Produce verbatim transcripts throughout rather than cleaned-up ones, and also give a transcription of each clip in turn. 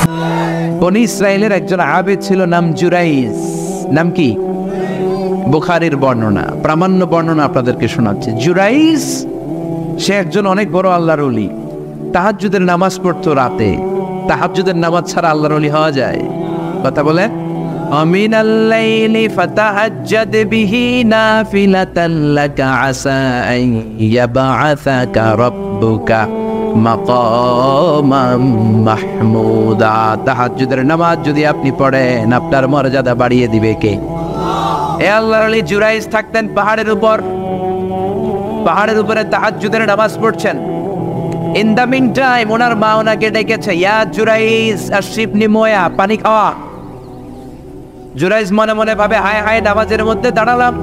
বনি ইসরায়েলের একজন আবেদ ছিল, নাম জুরাইজ। নাম কি? বুখারীর বর্ণনা, প্রামাণ্য বর্ণনা আপনাদেরকে শোনাচ্ছে। জুরাইজ সে একজন অনেক বড় আল্লাহর ওলি। তাহাজ্জুদের নামাজ পড়তো রাতে। তাহাজ্জুদের নামাজ ছাড়া আল্লাহর ওলি হওয়া যায়? কথা বলেন। আমিনাল লাইলি ফাতাহাজ্জাদ বিহি নাফিলাতান লাকা আসা আন ইয়াবআসাকা রাব্বুকা মাকামাম মাহমুদা। তাহাজ্জুদের নামাজ যদি আপনি পড়েন, আপনার মর্যাদা বাড়িয়ে দিবে কে? এ আল্লাহর ওলি জুরাইজ থাকতেন পাহাড়ের উপর। পাহাড়ের উপরে তাহাজ্জুদের নামাজ পড়ছেন। ইন দ্য মিন টাইম ওনার মা ওনাকে ডেকেছে, ইয়া জুরাইজ আশরিবনি মোয়া, পানি খাওয়া। জুরাইজ মনে মনে ভাবে, হায় হায়, নামাজের মধ্যে দাঁড়ালাম,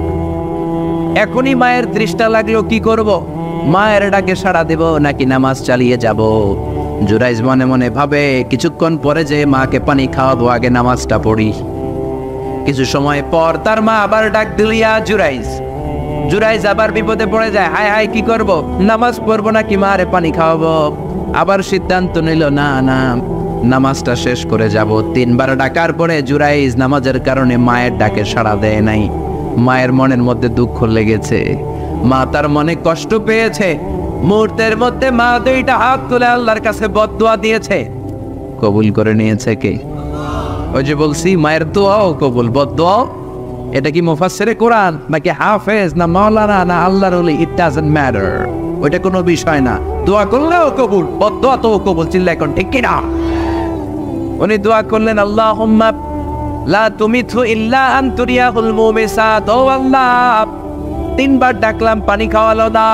এখনই মায়ের তৃষ্ণা লাগলো, কি করব? মায়ের ডাকে সাড়া দেব নাকি নামাজ চালিয়ে যাব? জুরাইজ মনে মনে ভাবে, কিছুক্ষণ পরে যে মাকে পানি খাওয়াবো, আগে নামাজটা পড়ি। কিছু সময় পর তার মা আবার ডাক দিল, ইয়া জুরাইজ। জুরাইজ আবার বিপদে পড়ে যায়, হায় হায়, কি করব? নামাজ পড়বো নাকি মারে পানি খাওয়াবো? আবার সিদ্ধান্ত নিল, না না, নামাজটা শেষ করে যাব। তিনবার ডাকার পরে জুরাইজ নামাজের কারণে মায়ের ডাকে সাড়া দেয় নাই। মায়ের মনের মধ্যে দুঃখ লেগেছে, মা তার মনে কষ্ট পেয়েছে। মুহূর্তের মধ্যে মা দুইটা হাত তুলে আল্লাহর কাছে বদদুয়া দিয়েছে। কবুল করে নিয়েছে কে? ওই যে বলছি, মায়ের দোয়াও কবুল, বদদুয়াও। এটা কি মুফাসসিরে কোরআন নাকি হাফেজ না মাওলানা না আল্লাহর ওলি, ইট ডাজন্ট ম্যাটার। ওইটা কোনো বিষয় না। দোয়া করলেও কবুল, বদদুয়া তো কবুল। চিল্লা এখন ঠিক কি না? উনি দোয়া করলেন, আল্লাহুম্মা লা তুমিথু ইল্লা আন তুরিয়াহুল মুমিসাত। ও আল্লাহ, তিনবার ডাকলাম, পানি খাওয়ালো না।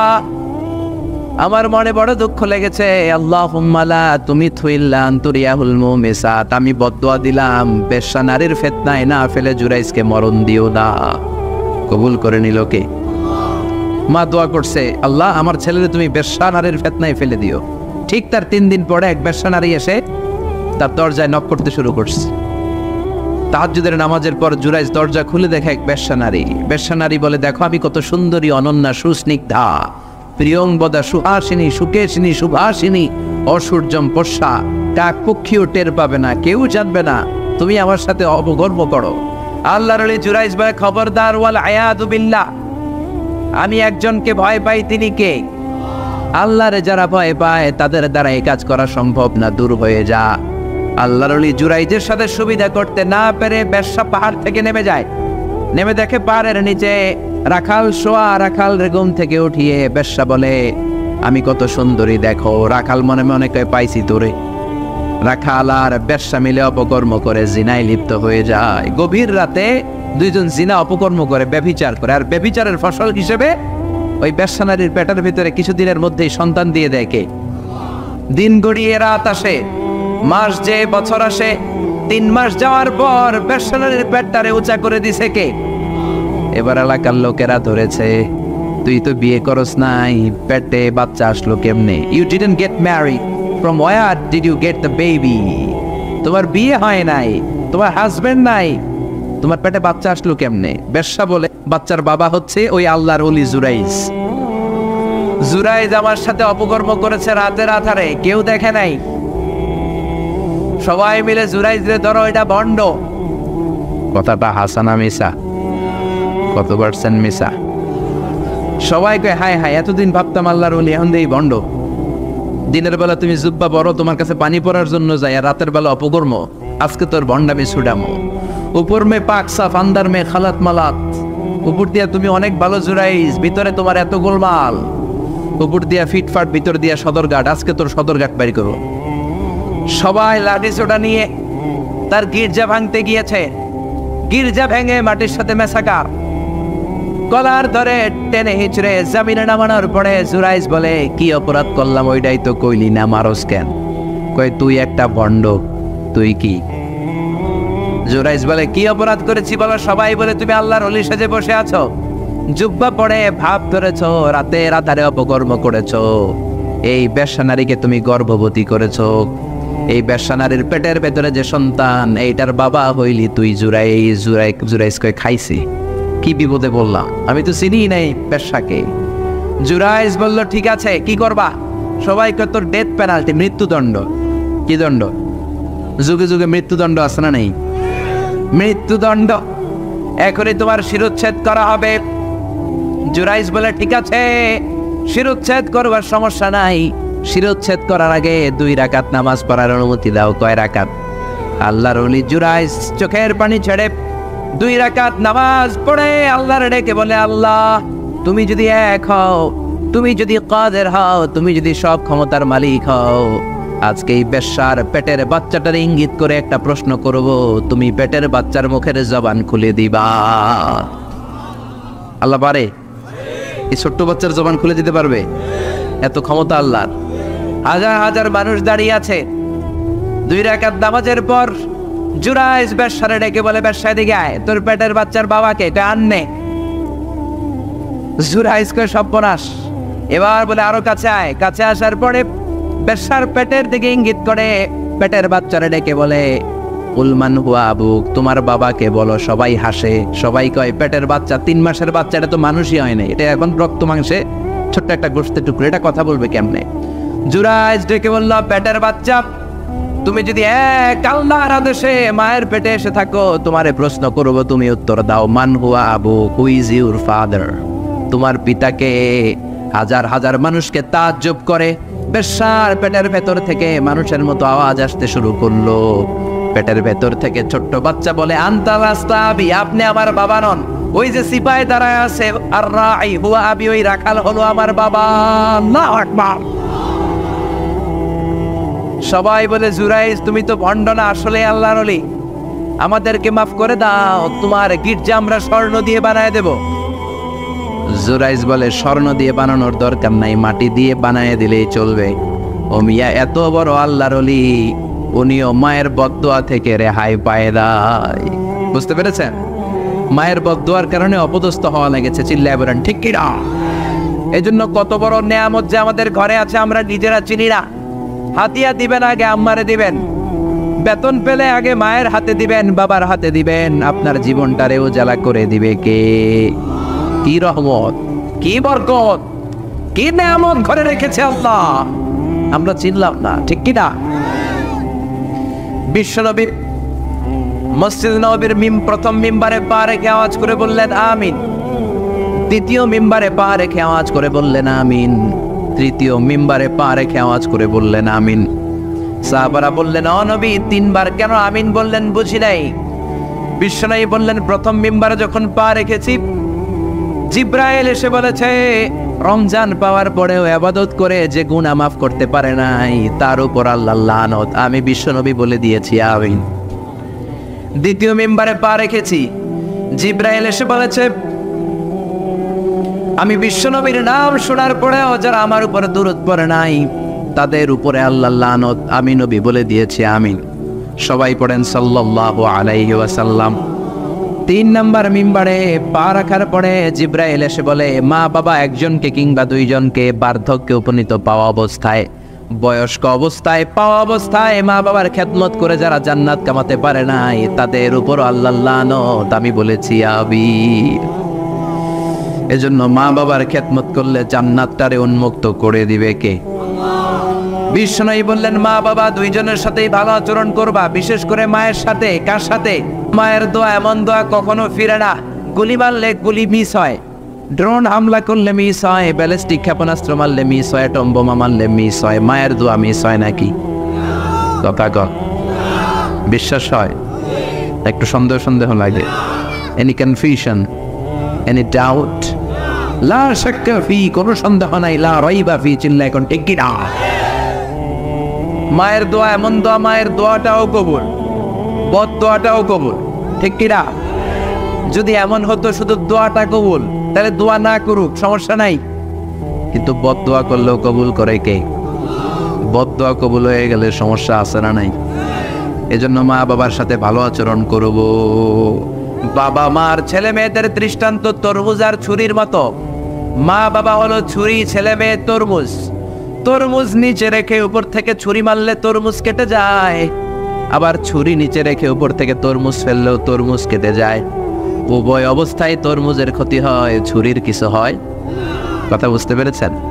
আমার মনে বড় দুঃখ লেগেছে। আল্লাহুম্মা লা তুমিথু ইল্লা আন তুরিয়াহুল মুমিসাত। আমি বদদুয়া দিলাম, বেশ্যা নারীর ফিতনায় না ফেলে জুরাইজকে মরণ দিও না। কবুল করে নিল কে? মা দোয়া করছে, আল্লাহ, আমার ছেলেরে তুমি বেশ্যা নারীর ফিতনায় ফেলে দিও। ঠিক তার তিন দিন পরে এক বেশ্যা নারী এসে তার দরজায় নক করতে শুরু করছে। তাহাজ্জুদের নামাজের পর জুরাইজ দরজা খুলে দেখে এক বেশ্যা নারী। বেশ্যা নারী বলে, দেখো আমি কত সুন্দরী, অনন্যা, সুস্নিগ্ধা, প্রিয়ংবদা, সুহাসিনী, সুকেশিনী, সুভাসিনী, অসূর্যম পোষা, কাক পক্ষীও টের পাবে না, কেউ জানবে না, তুমি আমার সাথে অবগর্ব করো। আল্লাহর ওলি জুরাইজ বলে, খবরদার, ওয়াল আয়াদু বিল্লাহ, আমি একজনকে ভয় পাই, তিনি কে? আল্লাহরে যারা ভয় পায় তাদের দ্বারা এই কাজ করা সম্ভব না, দূর হয়ে যা। আল্লাহর ওলি জুরাইজের সাথে সুবিধা করতে না পেরে বেশ্যা পাহাড় থেকে নেমে যায়। নেমে দেখে পাহাড়ের নিচে রাখাল শোয়া। রাখাল ঘুম থেকে উঠিয়ে বেশ্যা বলে, আমি কত সুন্দরী দেখো। রাখাল মনে মনে কয়, পাইছি তোরে। রাখাল আর বেশ্যা মিলে অপকর্ম করে জিনায় লিপ্ত হয়ে যায়। গভীর রাতে দুইজন জিনা অপকর্ম করে, ব্যভিচার করে। আর ব্যভিচারের ফসল হিসেবে ওই বেশ্যা নারীর পেটের ভিতরে কিছুদিনের মধ্যেই সন্তান দিয়ে দেয় কে? দিন গড়িয়ে রাত আসে, মাস যে বছর আসে। তিন মাস যাওয়ার পর বেশ্যা নারীর পেটটারে উঁচা করে দিছে কে? এবার এলাকার লোকেরা ধরেছে, তুই তো বিয়ে করস নাই, পেটে বাচ্চা আসলো কেমনে? You didn't get married, from where did you get the baby? তোমার বিয়ে হয় নাই, তোমার হাজবেন্ড নাই, তোমার পেটে বাচ্চা আসলো কেমনে? বেশ্যা বলে, বাচ্চার বাবা হচ্ছে ওই আল্লাহর ওলি জুরাইজ। জুরাইজ আমার সাথে অপকর্ম করেছে রাতের আধারে, কেউ দেখে নাই। সবাই মিলে জুরাইজ রে ধরো, এটা ভণ্ড। কথাটা হাসানা মিসা? কত পার্সেন্ট মিসা? সবাই কয়, হায় হায়, এতদিন ভাবতাম আল্লাহর ওলি, এখন দেই ভণ্ড। দিনের বেলা তুমি জুব্বা বড়, তোমার কাছে পানি পড়ার জন্য যাই, আর রাতের বেলা অপকর্ম। আজকে তোর ভণ্ডামি ছুডামো। উপর মে পাক সাফ, আন্দার মে খালাত মালাত। উপর দিয়া তুমি অনেক ভালো জুরাইজ, ভিতরে তোমার এত গোলমাল। উপর দিয়া ফিটফাট, ভিতর দিয়া সদরঘাট। আজকে তোর সদরঘাট বাইর করো। সবাই লাঠি সোটা নিয়ে তার গির্জা ভাঙতে গিয়েছে। গির্জা ভেঙে মাটির সাথে মেশাকার। কলার ধরে টেনে হিচড়ে জমিনে নামানোর পরে জুরাইজ বলে, কি অপরাধ করলাম ওইটাই তো কইলি না, মারস কেন? কই, তুই একটা ভণ্ড। তুই কি? জুরাইজ বলে, কি অপরাধ করেছি বলো? সবাই বলে, তুমি আল্লাহর ওলি সেজে বসে আছো, জুব্বা পড়ে ভাব ধরেছো, রাতে রাতারে অপকর্ম করেছো, এই বেশ্যা নারীকে তুমি গর্ভবতী করেছো, এই বেশ্যা নারীর পেটের ভেতরে যে সন্তান, এইটার বাবা হইলি তুই। জুরাইজ জুরাই জুরাইজ কই, খাইছি, কি বিপদে বললাম, আমি তো চিনি নাই বেশ্যাকে। জুরাইজ বলল, ঠিক আছে, কি করবা? সবাই কয়, তোর ডেথ পেনাল্টি, মৃত্যুদণ্ড। কি দণ্ড? যুগে যুগে মৃত্যুদণ্ড আছে না নেই? মৃত্যুদণ্ড, এখনই তোমার শিরোচ্ছেদ করা হবে। জুরাইজ বলে ঠিক আছে, শিরোচ্ছেদ করবার সমস্যা নাই, শিরোচ্ছেদ করার আগে দুই রাকাত নামাজ পড়ার অনুমতি দাও। কয় রাকাত? আল্লাহর ওলি জুরাইজ চোখের পানি ছেড়ে দুই রাকাত নামাজ পড়ে আল্লাহর ডেকে বলে, আল্লাহ তুমি যদি এক হও, তুমি যদি কাদের হও, তুমি যদি সব ক্ষমতার মালিক হও, আজকে এই বেশ্যার পেটের বাচ্চাটার ইঙ্গিত করে একটা প্রশ্ন করব, তুমি পেটের বাচ্চার মুখের জবান খুলে দিবা। আল্লাহ পারে? এই ছোট্ট বাচ্চার জবান খুলে দিতে পারবে? এত ক্ষমতা আল্লাহর। হাজার হাজার মানুষ দাঁড়িয়ে আছে। দুই রাকাত নামাজের পর জুরাইজ বেশ্যারে ডেকে বলে, বেশ্যা দিকে আয়, তোর পেটের বাচ্চার বাবাকে এটা আননে। জুরাইজ কয় সর্বনাশ। এবার বলে আরো কাছে আয়। কাছে আসার পরে বেশ্যার পেটের দিকে ইঙ্গিত করে পেটের বাচ্চারে ডেকে বলে, উলমান হুয়া আবুক, তোমার বাবাকে বলো। সবাই হাসে, সবাই কয় পেটের বাচ্চা, তিন মাসের বাচ্চা, এটা তো মানুষই হয় না, এটা এখন রক্ত মাংসে ছোট্ট একটা গোশতের টুকরো, এটা কথা বলবে কেমনে? জুরাইজ ডেকে বলল, পেটের বাচ্চা, তুমি যদি এক আল্লাহর আদেশে মায়ের পেটে এসে থাকো, তোমারে প্রশ্ন করব, তুমি উত্তর দাও। মান হুয়া আবুক, হু ইজ ইউর ফাদার? তোমার পিতাকে? হাজার হাজার মানুষকে তাজ্জব করে বেশ্যার পেটের ভেতর থেকে মানুষের মতো আওয়াজ আসতে শুরু করলো। পেটের ভেতর থেকে ছোট্ট বাচ্চা বলে, আনতা লাস্তা আবি, আপনি আমার বাবা নন। ওই যে সিপাহি দাঁড়ায় আছে, আর রাই হুয়া আবি, ওই রাখাল হলো আমার বাবা। আল্লাহু আকবার। সবাই বলে, জুরাইজ তুমি তো ভণ্ড না, আসলে আল্লাহর ওলি, আমাদেরকে মাফ করে দাও, তোমার গির্জা আমরা স্বর্ণ দিয়ে বানায় দেব। জুরাইজ বলে, স্বর্ণ দিয়ে বানানোর দরকার নাই, মাটি দিয়ে বানায় দিলেই চলবে। ও মিয়া, এত বড় আল্লাহর ওলি, উনিও মায়ের বদদোয়া থেকে রেহাই পায় দেয়। বুঝতে পেরেছেন? মায়ের বদদোয়ার কারণে অপদস্থ হওয়া লেগেছে। চিল্লায় বলেন ঠিক কি না? এই জন্য কত বড় নেয়ামত যে আমাদের ঘরে আছে আমরা নিজেরা চিনি না। হাতিয়া দিবেন আগে আম্মারে দিবেন, বেতন পেলে আগে মায়ের হাতে দিবেন, বাবার হাতে দিবেন, আপনার জীবনটারে উজালা করে দিবে কে? কি রহমত, কি বরকত, কি নেয়ামত ঘরে রেখেছে আল্লাহ, আমরা চিনলাম না। ঠিক কি না? বিশ্বনবী মসজিদ নববীর মিম প্রথম মিম্বারে পা রেখে আওয়াজ করে বললেন আমিন। দ্বিতীয় মিম্বারে পা রেখে আওয়াজ করে বললেন আমিন। তৃতীয় মিম্বারে পা রেখে আওয়াজ করে বললেন আমিন। সাহাবারা বললেন, ও নবী, তিনবার কেন আমিন বললেন বুঝি নাই। বিশ্বনবী বললেন, প্রথম মিম্বারে যখন পা রেখেছি, জিব্রাইল এসে বলেছে, রমজান পাওয়ার পরেও ইবাদত করে যে গুনাহ মাফ করতে পারে নাই, তার উপর আল্লাহর লানত। আমি বিশ্বনবী বলে দিয়েছি আমিন। দ্বিতীয় মিম্বারে পা রেখেছি, জিব্রাইল এসে বলেছে, আমি বিশ্বনবীর নাম শোনার পরেও যারা আমার উপরে দুরূদ পড়ে নাই, তাদের উপরে আল্লাহর লানত। আমি নবী বলে দিয়েছি আমিন। সবাই পড়েন সাল্লাল্লাহু আলাইহি ওয়াসাল্লাম। তিন নাম্বার মিম্বারে পা রাখার পরে জিব্রাইল এসে বলে, মা বাবা একজনকে কিংবা দুইজনকে বার্ধক্যে উপনীত পাওয়া অবস্থায়, বয়স্ক অবস্থায়, পাওয়া অবস্থায় মা বাবার খেদমত করে যারা জান্নাত কামাতে পারে নাই, তাদের উপর আল্লাহর লানত। আমি বলেছি আমিন। এজন্য মা বাবার খেদমত করলে জান্নাতটারে উন্মুক্ত করে দিবে কে? বিশ্বনবী বললেন, মা বাবা দুইজনের সাথেই ভালো আচরণ করবা, বিশেষ করে মায়ের সাথে। কার সাথে? মায়ের দোয়া এমন দোয়া কখনো ফিরে না। গুলি মারলে গুলি মিস হয়, ড্রোন হামলা করলে মিস হয়, ব্যালিস্টিক ক্ষেপণাস্ত্র মারলে মিস হয়, অ্যাটম বোমা মারলে মিস হয়, মায়ের দোয়া মিস হয় নাকি? কথা কর, বিশ্বাস হয়? একটু সন্দেহ সন্দেহ লাগে? Any confusion, any doubt? লা শাক্কা ফি, কোনো সন্দেহ নাই। লা রাইবা ফি, চিল্লা এখন ঠিক কি না? মায়ের দোয়া এমন দোয়া, মায়ের দোয়াটাও কবুল, বদ দোয়াটাও কবুল। ঠিক কি না? যদি এমন হতো শুধু দোয়াটা কবুল, তাহলে দোয়া না করুক, সমস্যা নাই। কিন্তু বদ দোয়া করলেও কবুল করে কে? বদ দোয়া কবুল হয়ে গেলে সমস্যা আছে না নাই? এজন্য মা বাবার সাথে ভালো আচরণ করব। বাবা মার ছেলে মেয়েদের দৃষ্টান্ত তরমুজ আর ছুরির মতো। মা বাবা হলো ছুরি, ছেলে মেয়ে তরমুজ। তরমুজ নিচে রেখে উপর থেকে ছুরি মারলে তরমুজ কেটে যায়, আবার ছুরি নিচে রেখে উপর থেকে তরমুজ ফেললেও তরমুজ কেটে যায়। উভয় অবস্থায় তরমুজের ক্ষতি হয়, ছুরির কিছু হয়। কথা বুঝতে পেরেছেন?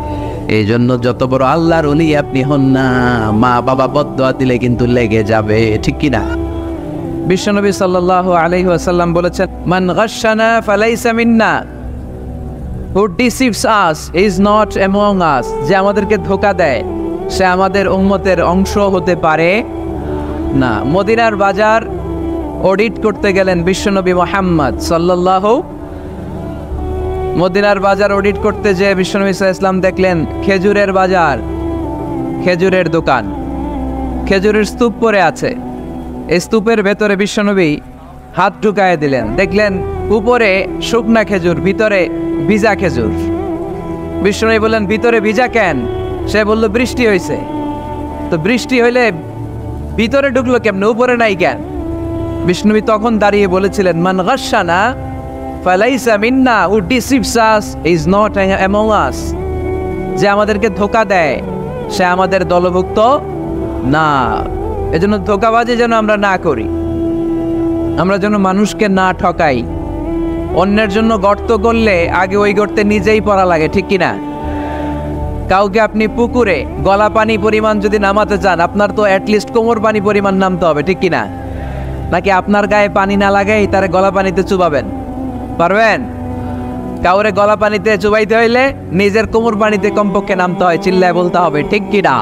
এই জন্য যত বড় আল্লাহর ওলি আপনি হন না, মা বাবা বদদোয়া দিলে কিন্তু লেগে যাবে, ঠিক কি না? বিশ্বনবী সাল্লাল্লাহু আলাইহি ওয়াসাল্লাম বলেছেন, মান গাশশানা ফালাইসা মিন্না, who deceives us is not among us, যে আমাদেরকে ধোঁকা দেয় সে আমাদের উম্মতের অংশ হতে পারে না। মদিনার বাজার অডিট করতে গেলেন বিশ্বনবী মুহাম্মদ সাল্লাল্লাহু, মদিনার বাজার অডিট করতে যে বিশ্বনবী সাল্লাল্লাহু আলাইহি ওয়াসাল্লাম দেখলেন খেজুরের বাজার, খেজুরের দোকান, খেজুরের স্তূপ পড়ে আছে। এই স্তূপের ভেতরে বিশ্বনবী হাত ঢুকায় দিলেন, দেখলেন উপরে শুকনা খেজুর, ভিতরে ভিজা খেজুর। বিশ্বনবী বললেন, ভিতরে ভিজা কেন? সে বলল, বৃষ্টি হয়েছে। তো বৃষ্টি হইলে ভিতরে ঢুকলো কেমনে, উপরে নাই কেন? বিশ্বনবী তখন দাঁড়িয়ে বলেছিলেন, মান গাশশানা ফালাইসা মিন্না, who deceives us is not among us, যে আমাদেরকে ধোঁকা দেয় সে আমাদের দলভুক্ত না। এজন্য ধোঁকাবাজি যেন আমরা না করি, আমরা যেন মানুষকে না ঠকাই। অন্যের জন্য গর্ত করলে আগে ওই গর্তে নিজেই পড়া লাগে, ঠিক কিনা? কাউকে আপনি পুকুরে গলা পানি পরিমাণ যদি নামাতে চান, আপনার তো অ্যাটলিস্ট কোমর পানি পরিমাণ নামতে হবে, ঠিক কিনা? নাকি আপনার গায়ে পানি না লাগাই তারে গলা পানিতে চুবাবেন? পারবেন? কাউরে গলা পানিতে চুবাইতে হইলে নিজের কোমর পানিতে কমপক্ষে নামতে হয়, চিল্লায় বলতে হবে, ঠিক কিনা?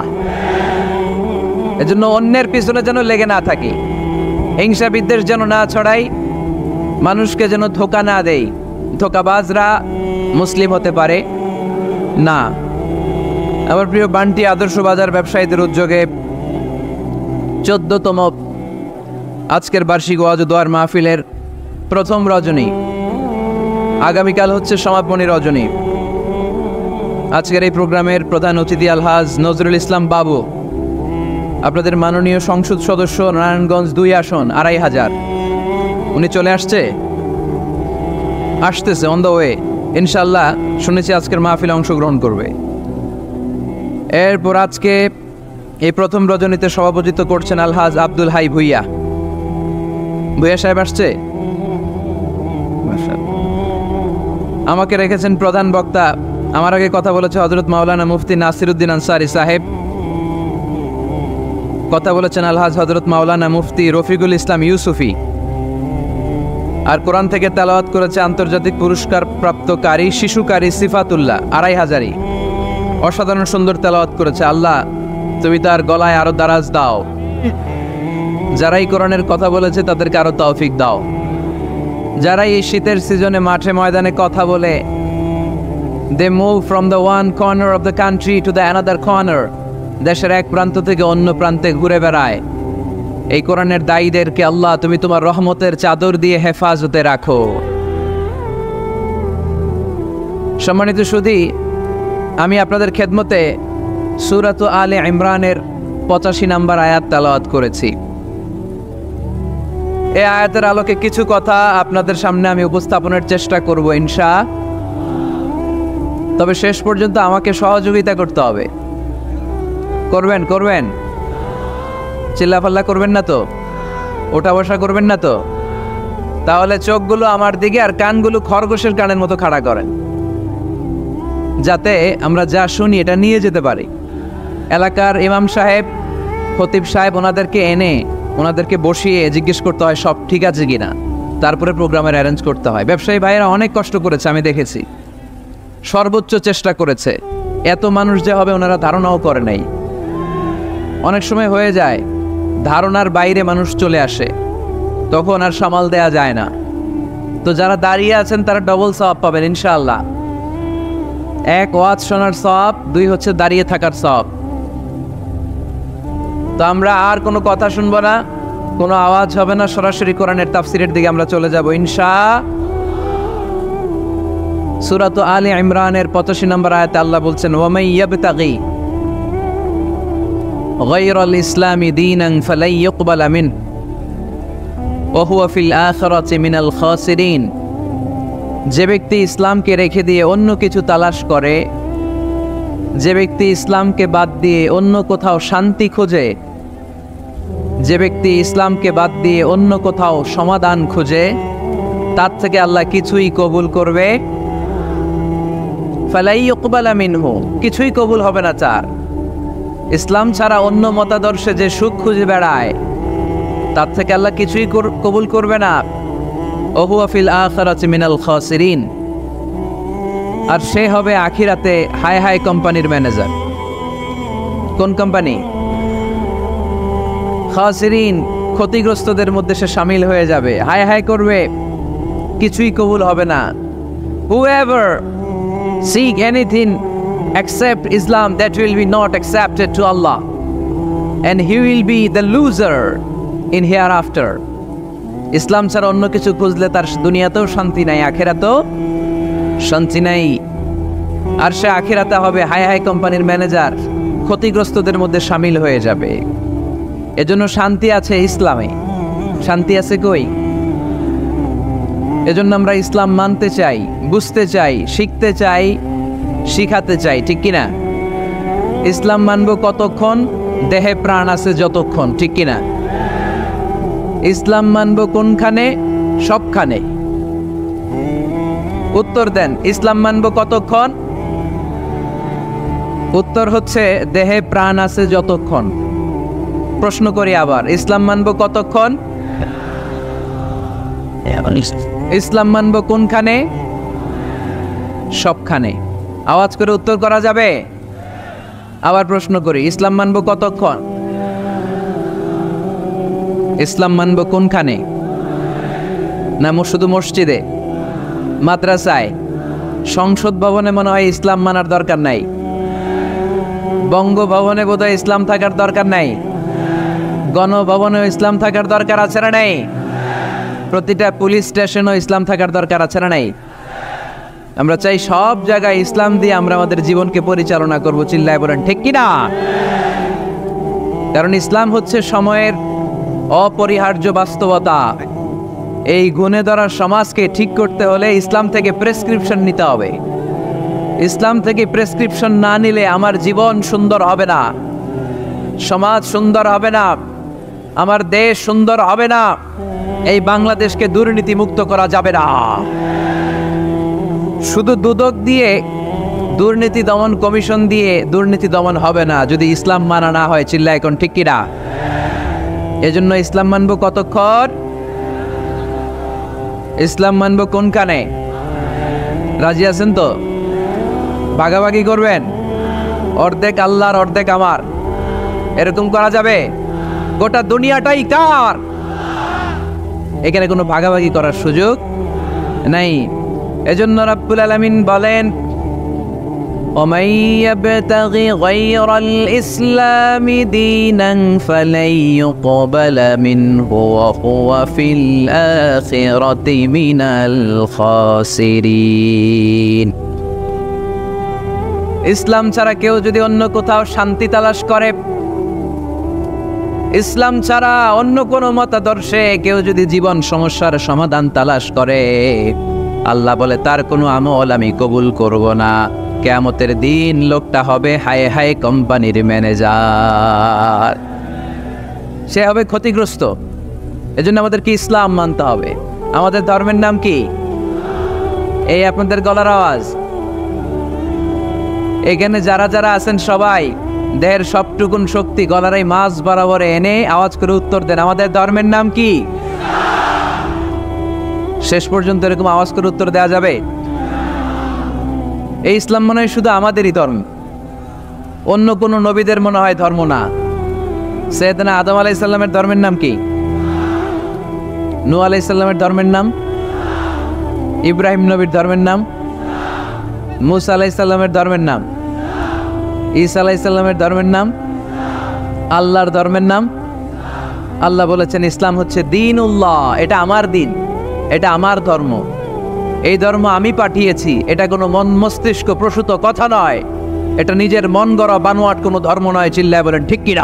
এজন্য অন্যের পিছনে যেন লেগে না থাকি, হিংসা বিদ্বেষ যেন না ছড়াই, মানুষকে যেন ধোঁকা না দেই। ধোঁকাবাজরা মুসলিম হতে পারে না। আমার প্রিয় বান্টি আদর্শ বাজার ব্যবসায়ীদের উদ্যোগে চোদ্দতম আজকের বার্ষিক ওয়াজ ও দোয়ার মাহফিলের প্রথম রজনী, আগামীকাল হচ্ছে সমাপনী রজনী। আজকের এই প্রোগ্রামের প্রধান অতিথি আলহাজ নজরুল ইসলাম বাবু, আপনাদের মাননীয় সংসদ সদস্য, নারায়ণগঞ্জ দুই আসন, আড়াই হাজার। উনি চলে আসছে, আসতেছে, অন দ্য ওয়ে। ইনশাল্লাহ শুনেছি আজকের মাহফিলে অংশগ্রহণ করবে। এরপর আজকে এই প্রথম রজনীতে সভাপতিত্ব করছেন আলহাজ আব্দুল হাই ভুইয়া। ভুইয়া সাহেব আসছে। আমাকে রেখেছেন প্রধান বক্তা। আমার আগে কথা বলেছে হযরত মাওলানা মুফতি নাসিরউদ্দিন আনসারী সাহেব, কথা বলেছেন আলহাজ হযরত মাওলানা মুফতি রফিকুল ইসলাম ইউসুফি, আর কোরআন থেকে তেলাওয়াত করেছে আন্তর্জাতিক পুরস্কার প্রাপ্তকারী শিশুকারী সিফাতুল্লাহ, আড়াই হাজারি। অসাধারণ সুন্দর তেলাওয়াত করেছে। আল্লাহ তুমি তার গলায় আরো দারাজ দাও। যারাই কোরআনের কথা বলেছে তাদেরকে আরো তৌফিক দাও। যারা এই শীতের সিজনে মাঠে ময়দানে কথা বলে, they move from the one corner of the country to the another corner, দেশের এক প্রান্ত থেকে অন্য প্রান্তে ঘুরে বেড়ায়, এই কোরআনের দায়ীদেরকে আল্লাহ তুমি তোমার রহমতের চাদর দিয়ে হেফাজতে রাখো। সম্মানিত সুধী, আমি আপনাদের খেদমতে সূরাত আলে ইমরানের পঁচাশি নম্বর আয়াত তেলাওয়াত করেছি। এই আয়াতের আলোকে কিছু কথা আপনাদের সামনে আমি উপস্থাপনের চেষ্টা করব ইনশা। তবে শেষ পর্যন্ত আমাকে সহযোগিতা করতে হবে। করবেন করবেন চিল্লাফাল্লা করবেন না তো? ওঠা বসা করবেন না তো? তাহলে চোখগুলো আমার দিকে আর কানগুলো খরগোশের কানের মতো খাড়া করেন, যাতে আমরা যা শুনি এটা নিয়ে যেতে পারি। এলাকার ইমাম সাহেব, খতিব সাহেব, ওনাদেরকে এনে ওনাদেরকে বসিয়ে জিজ্ঞেস করতে হয় সব ঠিক আছে কিনা, তারপরে প্রোগ্রামের অ্যারেঞ্জ করতে হয়। ব্যবসায়ী ভাইয়েরা অনেক কষ্ট করেছে, আমি দেখেছি, সর্বোচ্চ চেষ্টা করেছে। এত মানুষ যে হবে ওনারা ধারণাও করে নাই। অনেক সময় হয়ে যায় ধারণার বাইরে মানুষ চলে আসে, তখন আর সামাল দেয়া যায় না। তো যারা দাঁড়িয়ে আছেন তারা ডবল সওয়াব পাবেন ইনশাআল্লাহ। এক ওয়াজ শোনার সওয়াব, দুই হচ্ছে দাঁড়িয়ে থাকার সওয়াব। তো আমরা আর কোনো কথা শুনবো না, কোনো আওয়াজ হবে না, সরাসরি কোরআনের তাফসিরের দিকে আমরা চলে যাব ইনশা। সূরাত আলে ইমরানের পঁচাশি নম্বর আয়াতে আল্লাহ বলছেন, ওয়ামাই ইয়াবতাগি গায়রাল ইসলামি দীনান ফালাই ইউকবালা মিনহু ওয়া হুয়া ফিল আখিরাতি মিনাল খাসিরিন। যে ব্যক্তি ইসলামকে রেখে দিয়ে অন্য কিছু তালাশ করে, যে ব্যক্তি ইসলামকে বাদ দিয়ে অন্য কোথাও শান্তি খোঁজে, যে ব্যক্তি ইসলামকে বাদ দিয়ে অন্য কোথাও সমাধান খোঁজে, তার থেকে আল্লাহ কিছুই কবুল করবে ফালাই ইউকবালা মিনহু, কিছুই কবুল হবে না তার। ইসলাম ছাড়া অন্য মতাদর্শে যে সুখ খুঁজে বেড়ায় তার থেকে আল্লাহ কিছুই কবুল করবে না। ওহুয়া ফিল আখিরাতি মিনাল খাসিরিন, আর সে হবে আখিরাতে হাই হাই কোম্পানির ম্যানেজার। কোন কোম্পানি? খাসিরিন, ক্ষতিগ্রস্তদের মধ্যে সে শামিল হয়ে যাবে, হাই হাই করবে, কিছুই কবুল হবে না। Whoever seek anything except Islam, that will be not accepted to Allah, and he will be the loser in hereafter. ইসলাম ছাড়া অন্য কিছু খুঁজলে তার দুনিয়াতেও শান্তি নাই, আখিরাতেও শান্তি নাই। আর সে আখিরাতে হবে হাই হাই কোম্পানির ম্যানেজার, ক্ষতিগ্রস্তদের মধ্যে শামিল হয়ে যাবে। এজন্য শান্তি আছে ইসলামে, শান্তি আছে কই? এজন্য আমরা ইসলাম মানতে চাই, বুঝতে চাই, শিখতে চাই, শিখাতে চাই, ঠিক কিনা? ইসলাম মানবো কতক্ষণ? দেহে প্রাণ আছে যতক্ষণ, ঠিক কিনা? ইসলাম মানবো কোনখানে? সবখানে। উত্তর দেন, ইসলাম মানবো কতক্ষণ? উত্তর হচ্ছে দেহে প্রাণ আছে যতক্ষণ। প্রশ্ন করি আবার, ইসলাম মানবো কতক্ষণ? ইসলাম মানবো কোনখানে? সবখানে। আওয়াজ করে উত্তর করা যাবে? আবার প্রশ্ন করি, ইসলাম মানবো কতক্ষণ? ইসলাম মানবো কোনখানে? না শুধু মসজিদে, মাদ্রাসায়, সংসদ ভবনে মনে হয় ইসলাম মানার দরকার নাই, বঙ্গভবনে বোধহয় ইসলাম থাকার দরকার নাই, গণভবনেও ইসলাম থাকার দরকার আছে না নাই? প্রতিটা পুলিশ স্টেশনেও ইসলাম থাকার দরকার আছে না নাই? আমরা চাই সব জায়গায় ইসলাম দিয়ে আমরা আমাদের জীবনকে পরিচালনা করব। চিল্লায় বলেন ঠিক কিনা? কারণ ইসলাম হচ্ছে সময়ের অপরিহার্য বাস্তবতা। এই গুণে ধরা সমাজকে ঠিক করতে হলে ইসলাম থেকে প্রেসক্রিপশন নিতে হবে। ইসলাম থেকে প্রেসক্রিপশন না নিলে আমার জীবন সুন্দর হবে না, সমাজ সুন্দর হবে না, আমার দেশ সুন্দর হবে না, এই বাংলাদেশকে দুর্নীতি মুক্ত করা যাবে না। শুধু দুদক দিয়ে, দুর্নীতি দমন কমিশন দিয়ে দুর্নীতি দমন হবে না যদি ইসলাম মানা না হয়। চিল্লা এখন ঠিক কিনা? এজন্য ইসলাম মানবো কতক্ষণ? ইসলাম মানবো কোনখানে? রাজি আছেন তো? ভাগাভাগি করবেন, অর্ধেক আল্লাহর অর্ধেক আমার, এরকম করা যাবে? গোটা দুনিয়াটাই কার? এখানে কোনো ভাগাভাগি করার সুযোগ নাই। এজন্য রাব্বুল আলামিন বলেন, وَمَن يَبْتَغِ غَيْرَ الْإِسْلَامِ دِينًا فَلَن يُقْبَلَ مِنْهُ وَهُوَ فِي الْآخِرَةِ مِنَ الْخَاسِرِينَ। ইসলাম ছাড়া কেউ যদি অন্য কোথাও শান্তি তালাশ করে, ইসলাম ছাড়া অন্য কোনো মতাদর্শে কেউ যদি জীবন সমস্যার সমাধান তালাশ করে, আল্লাহ বলে তার কোনো আমল আমি কবুল করব না। কিয়ামতের দিন লোকটা হবে হায় হায় কোম্পানির ম্যানেজার, সে হবে ক্ষতিগ্রস্ত। এজন্য আমাদের কি ইসলাম মানতে হবে। আমাদের ধর্মের নাম কি? এই আপনাদের গলার আওয়াজ। এখানে যারা যারা আছেন সবাই দেহের সবটুকুন শক্তি গলার এই মাছ বরাবর এনে আওয়াজ করে উত্তর দেন, আমাদের ধর্মের নাম কি? শেষ পর্যন্ত এরকম আওয়াজ করে উত্তর দেওয়া যাবে? এই ইসলাম মনে হয় শুধু আমাদেরই ধর্ম, অন্য কোন নবীদের মনে হয় ধর্ম না। সৈয়দনা আদম আলাইহিস সালামের ধর্মের নাম কি? নূহ আলাইহিস সালামের ধর্মের নাম? ইব্রাহিম নবীর ধর্মের নাম? মুসা আলাইহিস সালামের ধর্মের নাম? ঈসা আলাইহিস সালামের ধর্মের নাম? আল্লাহর ধর্মের নাম? আল্লাহ বলেছেন ইসলাম হচ্ছে দীনুল্লাহ, এটা আমার দিন, এটা আমার ধর্ম, এই ধর্ম আমি পাঠিয়েছি। এটা কোনো মন মস্তিষ্ক প্রসূত কথা নয়, এটা নিজের মন গড়া বানোয়াট কোনো ধর্ম নয়। চিল্লায় বলেন ঠিক কিনা?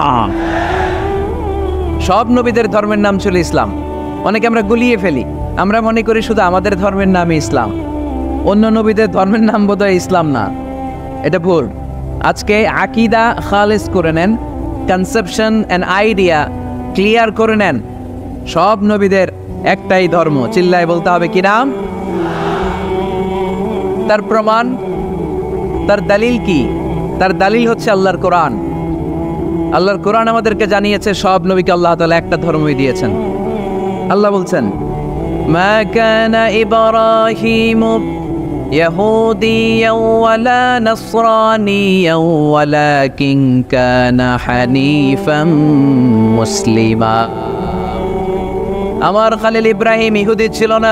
সব নবীদের ধর্মের নাম ছিল ইসলাম। অনেকে আমরা গুলিয়ে ফেলি, আমরা মনে করি শুধু আমাদের ধর্মের নামই ইসলাম, অন্য নবীদের ধর্মের নাম বোধহয় ইসলাম না। এটা ভুল। আজকে আকীদা খালেস করে নেন, কনসেপশন এন্ড আইডিয়া ক্লিয়ার করে নেন। সব নবীদের একটাই ধর্ম। চিল্লায় বলতে হবে কি নাম? তার প্রমাণ তার দলিল কি? তার দলিল হচ্ছে আল্লাহর কোরআন। আল্লাহর কোরআন আমাদেরকে জানিয়েছে সব নবীকে আল্লাহ তাআলা একটা ধর্মই দিয়েছেন। আল্লাহ বলছেন, মা কানা ইব্রাহিমু ইয়াহুদিয়াও ওয়ালা নাসরানিয়াও ওয়ালাকিন কানা হানিফাম মুসলিমা। আমার খলিল ইব্রাহিম ইহুদি ছিল না,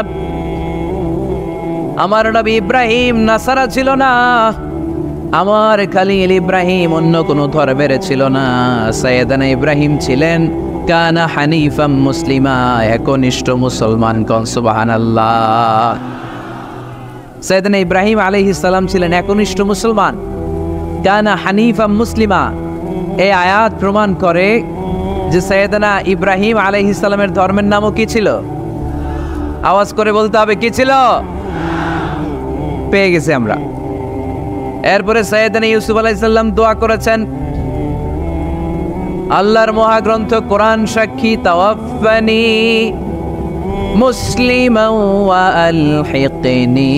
আমার নবী ইব্রাহিম নাসারা ছিল না, আমার খলিল ইব্রাহিম অন্য কোনো ধর্মের ছিল না। সাইয়েদানা ইব্রাহিম ছিলেন কানা হানিফাম মুসলিমা, একনিষ্ঠ মুসলমান। কোন সুবহানাল্লাহ। সাইয়েদানা ইব্রাহিম আলাইহিস সালাম ছিলেন একনিষ্ঠ মুসলমান, কানা হানিফাম মুসলিমা। এই আয়াত প্রমাণ করে যে সাইয়েদানা ইব্রাহিম আলাইহিস সালামের ধর্মের নামও কি ছিল? আওয়াজ করে বলতে হবে, কি ছিল? পেয়ে গেছি আমরা। এরপরে সাইয়েদানা ইউসুফ আলাইহিস সালাম দোয়া করেছেন, আল্লাহর মহাগ্রন্থ কোরআন সাক্ষী, তাওয়াফানি মুসলিমান ওয়া আলহিকনি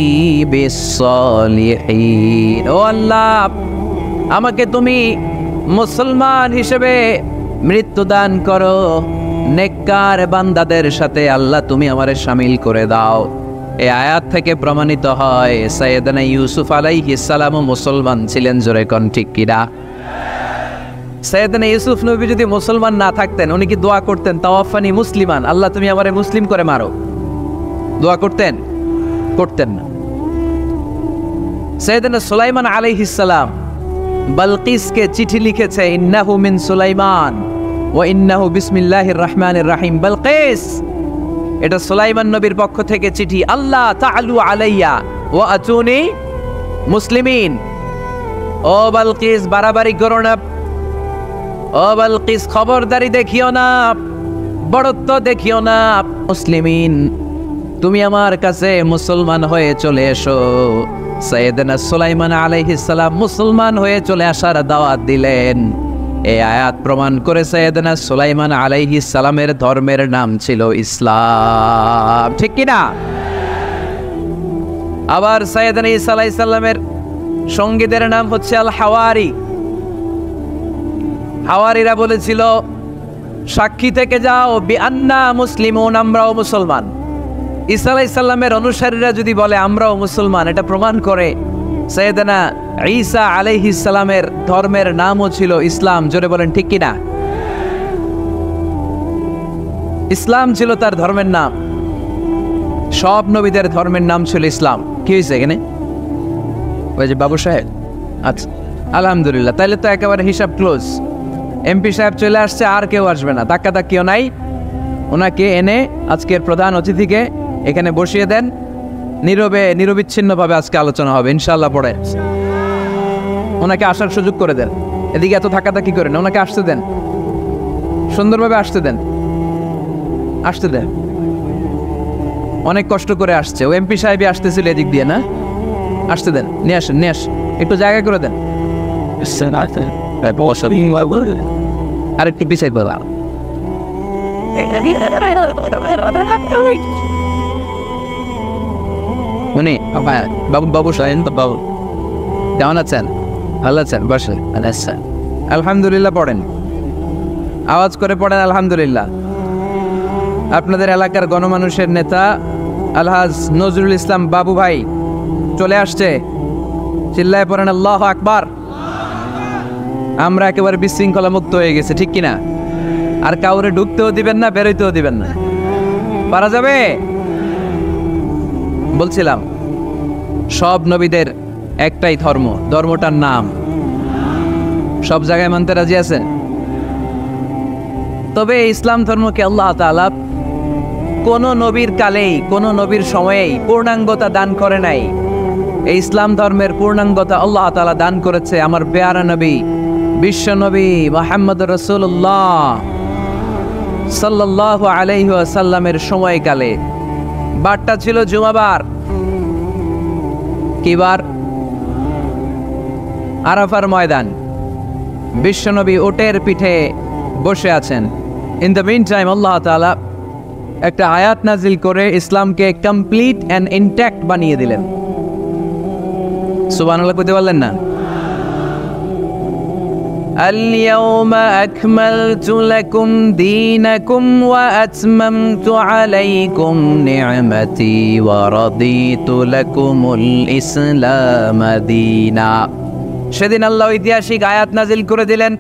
বিসসালিহিন। ও আল্লাহ, আমাকে তুমি মুসলমান হিসেবে মৃত্যু দান করো, নেককার বান্দাদের সাথে আল্লাহ তুমি আমারে শামিল করে দাও। এই আয়াত থেকে প্রমাণিত হয় সাইয়েদানা ইউসুফ আলাইহিস সালামও মুসলমান ছিলেন। জোরে কোন ঠিক কিনা? সাইয়েদানা ইউসুফ নবী যদি মুসলমান না থাকতেন, উনি কি দোয়া করতেন তাওয়াফানি মুসলিমান, আল্লাহ তুমি আমারে মুসলিম করে মারো? দোয়া করতেন? করতেন না। সাইয়েদানা সুলাইমান আলাইহিস সালাম বালকিসকে চিঠি লিখেছে, ইন্নাহু মিন সুলাইমান ওয়া ইন্নাহু বিসমিল্লাহির রহমানির রহিম। বালকিস, এটা সুলাইমান নবীর পক্ষ থেকে চিঠি। আল্লাহ তাআলু আলাইয়া ওয়া আতুনি মুসলিমিন। ও বালকিস, বাড়াবাড়ি করো না। ও বালকিস, খবরদারি দেখিও না, বড়ত্ব দেখিও না। মুসলিমিন, তুমি আমার কাছে মুসলমান হয়ে চলে এসো। সাইয়েদনা সুলাইমান আলাইহিস সালাম মুসলমান হয়ে চলে আসার দাওয়াত দিলেন। এই আয়াত প্রমাণ করে সাইয়েদনা সুলাইমান আলাইহিস সালামের ধর্মের নাম ছিল ইসলাম, ঠিক কি না? আবার সাইয়েদনা ঈসা আলাইহিস সালামের সঙ্গীদের নাম হচ্ছে আল হাওয়ারি। হাওয়ারিরা বলেছিল, সাক্ষী থেকে যাও বিআন্না মুসলিমুন, আমরাও মুসলমান। ঈসা আলাইহিস সালামের অনুসারীরা যদি বলে আমরাও মুসলমান, এটা প্রমাণ করে সাইয়েদনা ঈসা আলাইহিস সালামের ধর্মের নামও ছিল ইসলাম। জোরে বলেন ঠিক কি না? ইসলাম ছিল তার ধর্মের নাম। সব নবীদের ধর্মের নাম ছিল ইসলাম। কি হয়েছে এখানে? ওই যে বাবু সাহেব, আচ্ছা আলহামদুলিল্লাহ, তাহলে তো একেবারে হিসাব ক্লোজ। এমপি সাহেব চলে আসছে, আর কেউ আসবে না, ধাক্কা ধাক্কিও নাই। ওনাকে এনে আজকের প্রধান অতিথিকে এখানে বসিয়ে দেন। নীরবে নিরবিচ্ছিন্নভাবে আজকে আলোচনা হবে ইনশাআল্লাহ। পড়ে ওনাকে আসার সুযোগ করে দেন। এদিকে এত ধাক্কাধাক্কি করেন, ওনাকে আসতে দেন, সুন্দরভাবে আসতে দেন, আসতে দেন। অনেক কষ্ট করে আসছে, ও এমপি সাহেবই আসতেছিল এদিক দিয়ে, না? আসতে দেন, নিয়ে আসেন, নিয়ে আসেন, একটু জায়গা করে দেন। আর একটু পিছাই বলা। উনি বাবু বাবু সাহেব, বাবু কেমন আছেন? ভালো আছেন? বসেন। আচ্ছা, আলহামদুলিল্লাহ পড়েন, আওয়াজ করে পড়েন আলহামদুলিল্লাহ। আপনাদের এলাকার গণমানুষের নেতা আলহাজ নজরুল ইসলাম বাবু ভাই চলে আসছে। চিল্লায় পড়েন আল্লাহু আকবার। আমরা একেবারে বিশৃঙ্খলা মুক্ত হয়ে গেছে, ঠিক কিনা? আর কাউরে ঢুকতেও দিবেন না, বেরোইতেও দিবেন না। পারা যাবে? বলছিলাম সব নবীদের একটাই ধর্ম, ধর্মটার নাম সব জায়গায় মানতে রাজি আছে। তবে ইসলাম ধর্মকে আল্লাহ তাআলা কোন নবীর কালেই, কোন নবীর সময়েই পূর্ণাঙ্গতা দান করে নাই। এই ইসলাম ধর্মের পূর্ণাঙ্গতা আল্লাহ তাআলা দান করেছে আমার পেয়ারা নবী, বিশ্ব নবী মুহাম্মদ রাসূলুল্লাহ সাল্লাল্লাহু আলাইহি ওয়াসাল্লামের সময়কালে। বারটা ছিল জুমাবার। কি বার? আরাফার ময়দান। বিশ্বনবী উটের পিঠে বসে আছেন। ইন দ্য মিন টাইম আল্লাহ তাআলা একটা আয়াত নাজিল করে ইসলামকে কমপ্লিট অ্যান্ড ইনট্যাক্ট বানিয়ে দিলেন। সুবহানাল্লাহ কইতে পারলেন না? اليوم أكملت لكم دينكم وأتممت عليكم نعمتي ورضيت لكم الإسلام دينا। সেদিন আল্লাহ ঐতিহাসিক আয়াত নাজিল করে দিলেন,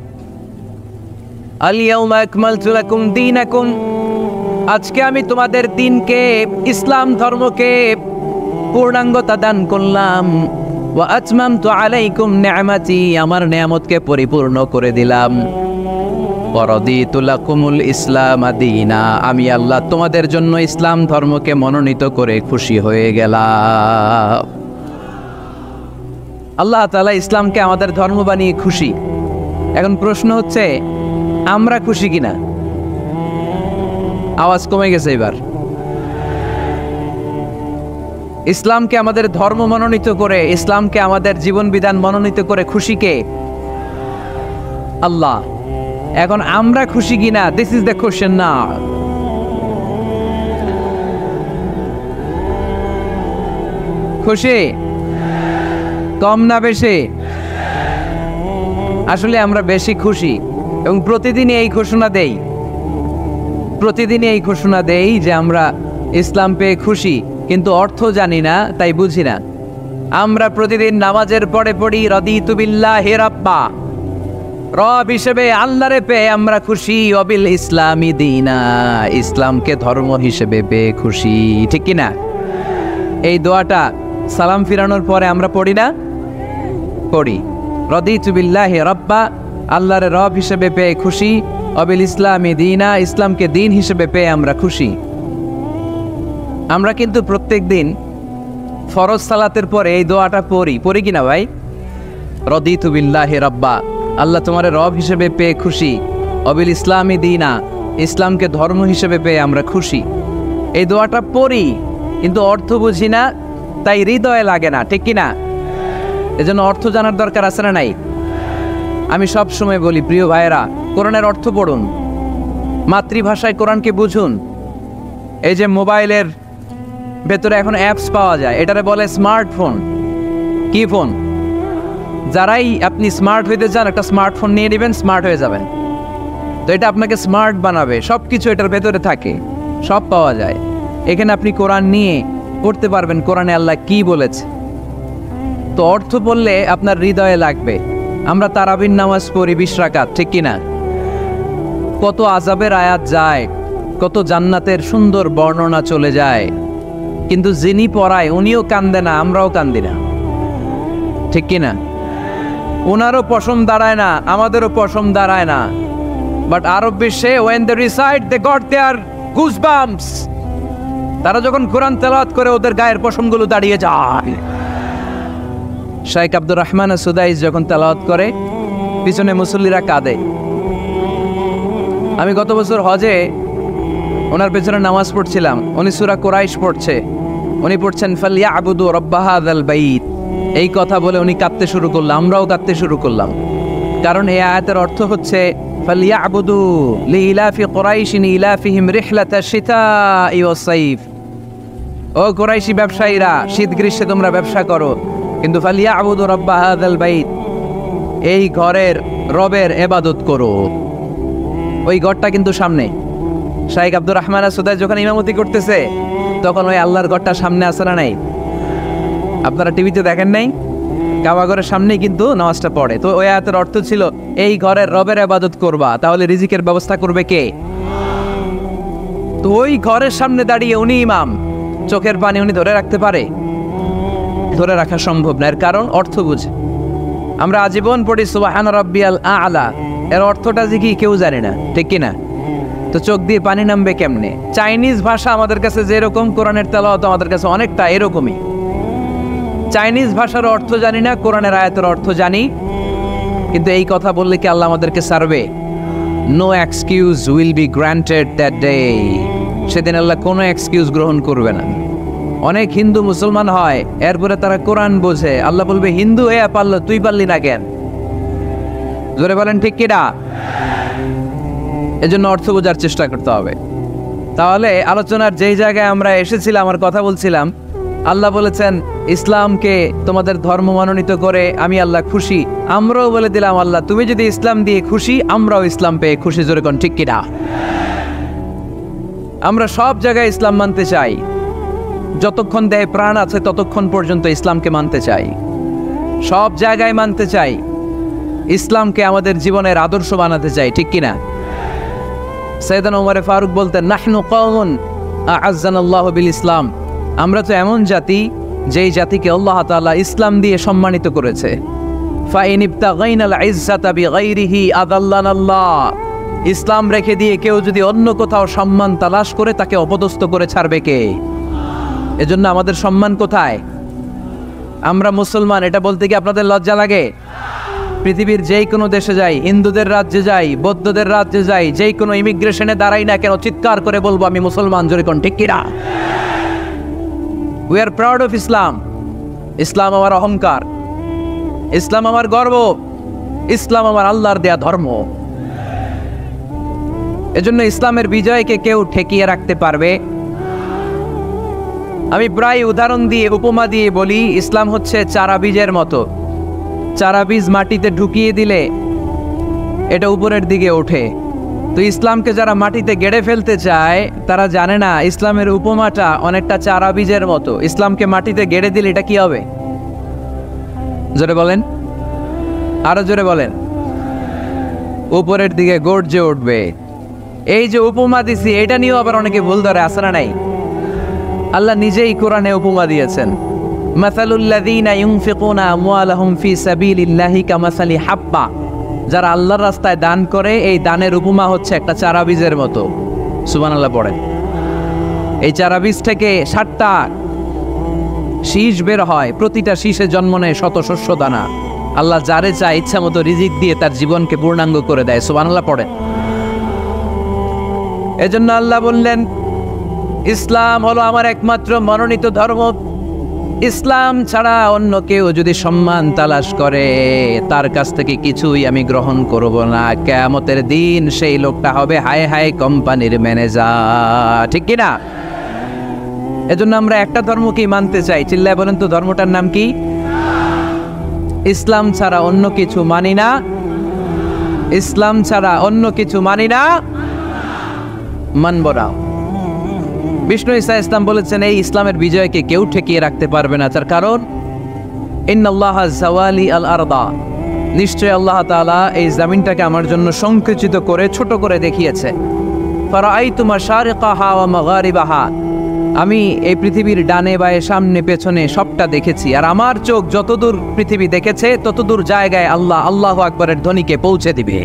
اليوم أكملت لكم دينكم, আজকে আমি তোমাদের দিনকে, ইসলাম ধর্মকে পূর্ণাঙ্গতা দান করলাম। ওয়া আতমামতু আলাইকুম নি'মাতি, আমার নিয়ামতকে পরিপূর্ণ করে দিলাম। ওয়া রাদিতু লাকুমুল ইসলাম দীনা, আমি আল্লাহ তোমাদের জন্য ইসলাম ধর্মকে মনোনীত করে খুশি হয়ে গেলাম। আল্লাহ তাআলা ইসলামকে আমাদের ধর্ম বানিয়ে খুশি। এখন প্রশ্ন হচ্ছে, আমরা খুশি কিনা? আওয়াজ কমে গেছে এবার। ইসলামকে আমাদের ধর্ম মনোনীত করে, ইসলামকে আমাদের জীবন বিধান মনোনীত করে খুশি কে? আল্লাহ। এখন আমরা খুশি কিনা? This is the question now. খুশি? কম না বেশি? আসলে আমরা বেশি খুশি, এবং প্রতিদিনই এই ঘোষণা দেই, প্রতিদিনই এই ঘোষণা দেই যে আমরা ইসলাম পেয়ে খুশি, কিন্তু অর্থ জানি না, তাই বুঝি না। আমরা প্রতিদিন নামাজের পরে পড়ি রাদিতু বিল্লাহি রাব্বা, রব হিসেবে আল্লাহরে পেয়ে আমরা খুশি। ওয়াবিল ইসলামি দীনা, ইসলামকে ধর্ম হিসেবে পেয়ে খুশি, ঠিক কি না? এই দোয়াটা সালাম ফিরানোর পরে আমরা পড়ি না? পড়ি। রাদিতু বিল্লাহি রাব্বা, আল্লাহরে রব হিসেবে পেয়ে খুশি। ওয়াবিল ইসলামি দীনা, ইসলামকে দিন হিসেবে পেয়ে আমরা খুশি। আমরা কিন্তু প্রত্যেক দিন ফরজ সালাতের পরে এই দোয়াটা পড়ি, পড়ি কিনা ভাই? রাদিতু বিল্লাহি রাব্বা, আল্লাহ তোমার রব হিসেবে পেয়ে খুশি। ওয়াবিল ইসলামি দীনা, ইসলামকে ধর্ম হিসেবে পেয়ে আমরা খুশি। এই দোয়াটা পড়ি, কিন্তু অর্থ বুঝি না, তাই হৃদয়ে লাগে না, ঠিক কিনা? এজন্য অর্থ জানার দরকার আছে না নাই? আমি সব সময় বলি, প্রিয় ভাইয়েরা, কোরআনের অর্থ পড়ুন, মাতৃভাষায় কোরআনকে বুঝুন। এই যে মোবাইলের ভেতরে এখন অ্যাপস পাওয়া যায়, এটারে বলে স্মার্টফোন। কি ফোন? যারাই আপনি স্মার্ট হইতে চান, একটা স্মার্টফোন নিয়ে নেবেন, স্মার্ট হয়ে যাবেন। তো এটা আপনাকে স্মার্ট বানাবে, সব কিছু এটার ভেতরে থাকে, সব পাওয়া যায়। এখানে আপনি কোরআন নিয়ে পড়তে পারবেন, কোরআনে আল্লাহ কি বলেছে। তো অর্থ বললে আপনার হৃদয়ে লাগবে। আমরা তারাবির নামাজ পড়ি বিশ রাকাত, ঠিক কিনা? কত আযাবের আয়াত যায়, কত জান্নাতের সুন্দর বর্ণনা চলে যায়, কিন্তু যিনি পড়ায় উনিও কান্দে না, আমরাও কান্দি না, ঠিক কিনা? ওনারও পশম দাঁড়ায় না, আমাদেরও পশম দাঁড়ায় না। বাট আরব বিশ্বে when they recite they got their goosebumps, তারা যখন কোরআন তেলাওয়াত করে ওদের গায়ের পশমগুলো দাঁড়িয়ে যায়। শাইখ আব্দুর রহমান সুদাইস যখন তেলাওয়াত করে, পিছনে মুসল্লিরা কাঁদে। আমি গত বছর হজে ওনার পেছনে নামাজ পড়ছিলাম, উনি সূরা কুরাইশ পড়ছে, উনি পড়ছেন ফালইয়াবুদু রাব্বা হাযাল বাইত। এই কথা বলে উনি কাঁদতে শুরু করলাম, আমরাও কাঁদতে শুরু করলাম। কারণ এই আয়াতের অর্থ হচ্ছে ফালইয়াবুদু লিইলাফি কুরাইশিন ইলাফিহিম রিহলাতাশ শিতাই ওয়াস সাইফ। ও কুরাইশি ব্যবসায়ীরা, শীত গ্রীষ্মে তোমরা ব্যবসা করো, কিন্তু ফালইয়াবুদু রাব্বা হাযাল বাইত, এই ঘরের রবের ইবাদত করো। ওই ঘরটা কিন্তু সামনে। শাইখ আব্দুর রহমান সুদাইস যখন ইমামতি করতেছে, তখন ওই আল্লাহর ঘরটা সামনে আছে না নাই? আপনারা টিভিতে দেখেন নাই? কাবা ঘরের সামনেই কিন্তু নামাজটা পড়ে। তো ওই আয়াতের অর্থ ছিল, এই ঘরের রবের ইবাদত করবা, তাহলে রিজিকের ব্যবস্থা করবে কে? তো ওই ঘরের সামনে দাঁড়িয়ে উনি ইমাম, চোখের পানি উনি ধরে রাখতে পারে? ধরে রাখা সম্ভব না। এর কারণ অর্থ বুঝে। আমরা আজীবন পড়ি সুবহান রাব্বিয়াল আ'লা, এর অর্থটা যে কি কেউ জানে না, ঠিক কিনা? তো চোখ দিয়ে পানি নামবে কেমনে? চাইনিজ ভাষা আমাদের কাছে যেরকম, কোরআনের তেলাওয়াত আমাদের কাছে অনেকটা এরকমই। চাইনিজ ভাষার অর্থ জানি না, কোরআনের আয়াতের অর্থ জানি, কিন্তু এই কথা বললে কি আল্লাহ আমাদেরকে ছাড়বে? No excuse will be granted that day. সেদিন আল্লাহ কোনো এক্সকিউজ গ্রহণ করবে না। অনেক হিন্দু মুসলমান হয়, এরপরে তারা কোরআন বোঝে, আল্লাহ বলবে হিন্দু হয়ে পারলো, তুই পারলি না কেন? জোরে বলেন ঠিক কিনা? এজন্য অর্থ বোঝার চেষ্টা করতে হবে। তাহলে আলোচনার যেই জায়গায় আমরা এসেছিলাম, আমার কথা বলছিলাম, আল্লাহ বলেছেন ইসলামকে তোমাদের ধর্ম মনোনীত করে আমি আল্লাহ খুশি। আমরাও বলে দিলাম আল্লাহ তুমি যদি ইসলাম দিয়ে খুশি, আমরাও ইসলাম পেয়ে খুশি। জোরে কোন ঠিক কিনা? আমরা সব জায়গায় ইসলাম মানতে চাই, যতক্ষণ দেহে প্রাণ আছে ততক্ষণ পর্যন্ত ইসলামকে মানতে চাই, সব জায়গায় মানতে চাই, ইসলামকে আমাদের জীবনের আদর্শ বানাতে চাই, ঠিক কিনা? সৈয়দনা ওমর ফারুক বলতেন, নাহনু কওমুন আ'আজ্জানাল্লাহু বিল ইসলাম, আমরা তো এমন জাতি যেই জাতিকে আল্লাহ তাআলা ইসলাম দিয়ে সম্মানিত করেছে। ফাইন ইবতাগাইনাল ইজ্জাতা বিগাইরিহি আযাল্লানাল্লাহ, ইসলাম রেখে দিয়ে কেউ যদি অন্য কোথাও সম্মান তালাশ করে তাকে অপদস্থ করে ছাড়বে কে? এজন্য আমাদের সম্মান কোথায়? আমরা মুসলমান এটা বলতে কি আপনাদের লজ্জা লাগে? পৃথিবীর যেই কোনো দেশে যাই, হিন্দুদের রাজ্যে যাই, বৌদ্ধদের রাজ্যে যাই, যেই কোনো ইমিগ্রেশনে দাঁড়াই না কেন, চিৎকার করে বলবো আমি মুসলমান। জোরে কোন ঠিক কিনা? We are proud of Islam. ইসলাম আমার অহংকার, ইসলাম আমার গর্ব, ইসলাম আমার আল্লাহর দেয়া ধর্ম। এজন্য ইসলামের বিজয়কে কেউ ঠেকিয়ে রাখতে পারবে? আমি প্রায় উদাহরণ দিয়ে, উপমা দিয়ে বলি, ইসলাম হচ্ছে চারা বীজের মতো। চারা বীজ মাটিতে ঢুকিয়ে দিলে এটা উপরের দিকে ওঠে। তো ইসলামকে যারা মাটিতে গেড়ে ফেলতে চায় তারা জানে না ইসলামের উপমাটা অনেকটা চারা বীজের মতো। ইসলামকে মাটিতে গেড়ে দিলে এটা কি হবে? জোরে বলেন, আরো জোরে বলেন। উপরের দিকে গর্জে উঠবে। এই যে উপমা দিছি, এটা নিয়েও আবার অনেকে ভুল ধরে, আছে না নাই? আল্লাহ নিজেই কোরআনে উপমা দিয়েছেন, মাসালুল্লাযীনা ইউনফিকুনা আমওয়ালাহুম ফি সাবিলিল্লাহি কামাসালি হাব্বা, যারা আল্লাহর রাস্তায় দান করে এই দানের উপমা হচ্ছে একটা চারা বীজের মতো। সুবহানাল্লাহ পড়েন। এই চারা বীজ থেকে ষাটটা শীষ বের হয়, প্রতিটা শীষে জন্ম নেয় শত শস্য দানা। আল্লাহ যারে চায় ইচ্ছা মতো রিজিক দিয়ে তার জীবনকে পূর্ণাঙ্গ করে দেয়। সুবহানাল্লাহ পড়েন। এজন্য আল্লাহ বললেন, ইসলাম হলো আমার একমাত্র মনোনীত ধর্ম। ইসলাম ছাড়া অন্য কেউ যদি সম্মান তালাশ করে তার কাছ থেকে কিছুই আমি গ্রহণ করব না। কিয়ামতের দিন সেই লোকটা হবে হায় হায় কোম্পানির ম্যানেজার, ঠিক কিনা? এজন্য আমরা একটা ধর্মকেই মানতে চাই। চিল্লায় বলেন তো, ধর্মটার নাম কি? ইসলাম ছাড়া অন্য কিছু মানি না, ইসলাম ছাড়া অন্য কিছু মানি না, মানব না। বিষ্ণু ঈসা ইসলাম বলেছেন এই ইসলামের বিজয়কে কেউ ঠেকিয়ে রাখতে পারবে না। তার কারণ, ইন্নাল্লাহ যাওয়ালি আল আরদা, নিশ্চয় আল্লাহ তাআলা এই জমিনটাকে আমার জন্য সংকুচিত করে ছোট করে দেখিয়েছে। ফারাআইতু মাশারিকাহা ওয়া মাগারিবাহা, আমি এই পৃথিবীর ডানে বায়ে সামনে পেছনে সবটা দেখেছি। আর আমার চোখ যতদূর পৃথিবী দেখেছে ততদূর জায়গায় আল্লাহ আল্লাহু আকবারের ধ্বনিকে পৌঁছে দিবে।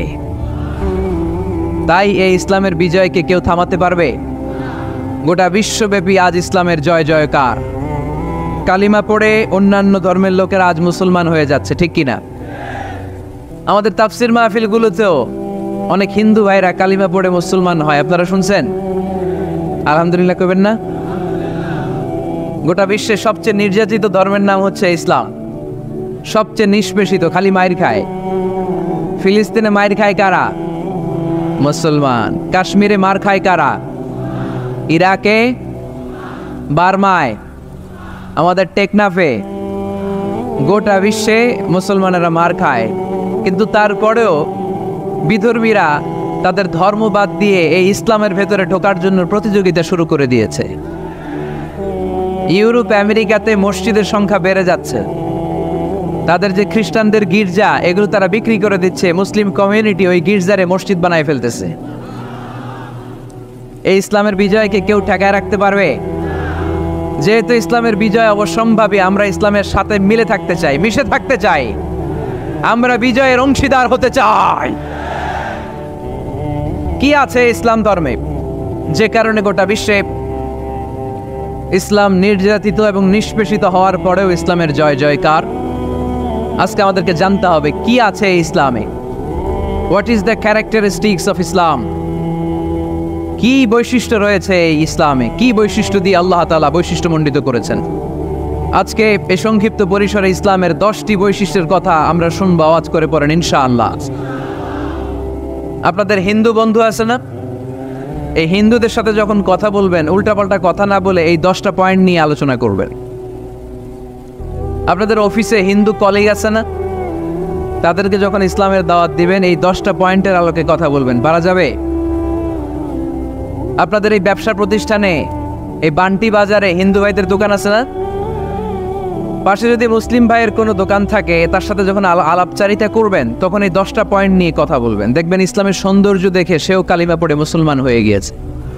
তাই এই ইসলামের বিজয়কে কেউ থামাতে পারবে? গোটা বিশ্বব্যাপী আজ ইসলামের জয় জয়কার। কালিমা পড়ে অন্যান্য ধর্মের লোকেরা আজ মুসলমান হয়ে যাচ্ছে, ঠিক কিনা? আমাদের তাফসির মাহফিলগুলোতেও অনেক হিন্দু ভাইরা কালিমা পড়ে মুসলমান হয়, আপনারা শুনছেন? আলহামদুলিল্লাহ কইবেন না? গোটা বিশ্বের সবচেয়ে নির্যাতিত ধর্মের নাম হচ্ছে ইসলাম, সবচেয়ে নিষ্পেষিত, খালি মাইর খায়। ফিলিস্তিনে মাইর খায় কারা? মুসলমান। কাশ্মীরে মার খায় কারা? ইরাকে, বার্মায়, আমাদের টেকনাফে, গোটা বিশ্বে মুসলমানেরা মার খায়। কিন্তু তারপরেও বিধর্মীরা তাদের ধর্ম বাদ দিয়ে এই ইসলামের ভেতরে ঢোকার জন্য প্রতিযোগিতা শুরু করে দিয়েছে। ইউরোপ আমেরিকাতে মসজিদের সংখ্যা বেড়ে যাচ্ছে। তাদের যে খ্রিস্টানদের গির্জা, এগুলো তারা বিক্রি করে দিচ্ছে, মুসলিম কমিউনিটি ওই গির্জারে মসজিদ বানায় ফেলতেছে। এই ইসলামের বিজয়কে কেউ ঠেকায় রাখতে পারবে? যেহেতু ইসলামের বিজয় অবশ্যম্ভাবী, আমরা ইসলামের সাথে মিলে থাকতে চাই, মিশে থাকতে চাই, আমরা বিজয়ের অংশীদার হতে চাই। কি আছে ইসলাম ধর্মে যে কারণে গোটা বিশ্বে ইসলাম নির্যাতিত এবং নিষ্পেষিত হওয়ার পরেও ইসলামের জয় জয়কার? আজকে আমাদেরকে জানতে হবে কি আছে ইসলামে। What is the characteristics of Islam? কি বৈশিষ্ট্য রয়েছে এই ইসলামে? কি বৈশিষ্ট্য দিয়ে আল্লাহ তাআলা বৈশিষ্ট্যমণ্ডিত করেছেন? আজকে এই সংক্ষিপ্ত পরিসরে ইসলামের দশটি বৈশিষ্ট্যের কথা আমরা শুনবো, আওয়াজ করে পড়েন ইনশাআল্লাহ। আপনাদের হিন্দু বন্ধু আছে না? এই হিন্দুদের সাথে যখন কথা বলবেন উল্টাপাল্টা কথা না বলে এই দশটা পয়েন্ট নিয়ে আলোচনা করবেন। আপনাদের অফিসে হিন্দু কলিগ আছে না, তাদেরকে যখন ইসলামের দাওয়াত দিবেন এই দশটা পয়েন্টের আলোকে কথা বলবেন, পারা যাবে? আপনাদের এই ব্যবসা প্রতিষ্ঠানে, এই বান্টি বাজারে হিন্দু ভাইদের দোকান আছে না, পাশে যদি মুসলিম ভাইয়ের কোনো দোকান থাকে তার সাথে যখন আলাপচারিতা করবেন তখন এই দশটা পয়েন্ট নিয়ে কথা বলবেন, দেখবেন ইসলামের সৌন্দর্য দেখে সেও কালিমা পড়ে মুসলমান হয়ে গিয়েছে।